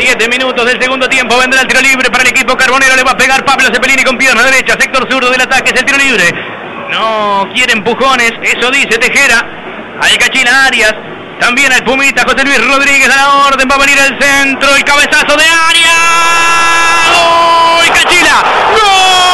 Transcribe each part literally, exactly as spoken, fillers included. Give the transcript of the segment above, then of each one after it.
siete minutos del segundo tiempo. Vendrá el tiro libre para el equipo carbonero. Le va a pegar Pablo Cepelini con pierna derecha. Sector zurdo del ataque. Es el tiro libre. No quiere empujones. Eso dice Tejera. Al Cachila Arias. También al Pumita José Luis Rodríguez a la orden. Va a venir el centro. El cabezazo de Arias. ¡Gol! Cachila. ¡Gol!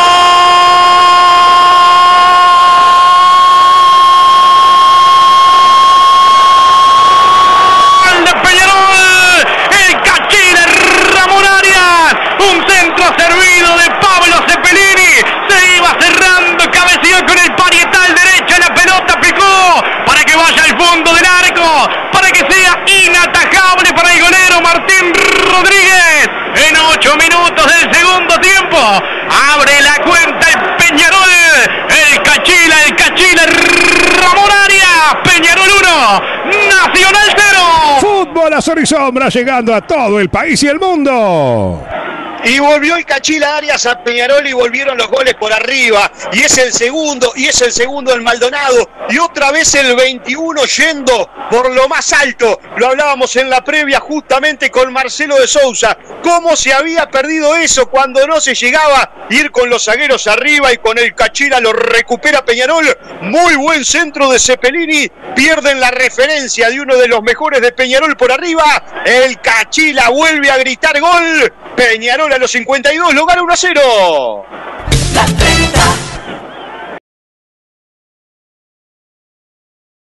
Servido de Pablo Cepelini, se iba cerrando, cabeceó con el parietal derecha, la pelota picó para que vaya al fondo del arco, para que sea inatajable para el golero Martín Rodríguez. En ocho minutos del segundo tiempo, abre la cuenta el Peñarol, el Cachila, el Cachila, Ramón Arias, Peñarol uno, Nacional cero. Fútbol a sol y sombra llegando a todo el país y el mundo. Y volvió el Cachila Arias a Peñarol y volvieron los goles por arriba. Y es el segundo, y es el segundo del Maldonado. Y otra vez el veintiuno yendo por lo más alto. Lo hablábamos en la previa justamente con Marcelo de Sousa. Cómo se había perdido eso cuando no se llegaba. Ir con los zagueros arriba y con el Cachila lo recupera Peñarol. Muy buen centro de Cepelini. Pierden la referencia de uno de los mejores de Peñarol por arriba. El Cachila vuelve a gritar gol. Peñarol a los cincuenta y dos lo gana uno a cero.